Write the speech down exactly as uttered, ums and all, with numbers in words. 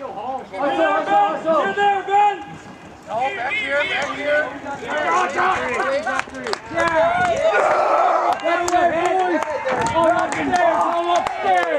You're there, Ben! No, back here, back here. Yeah! Get away, boys! All upstairs, all upstairs!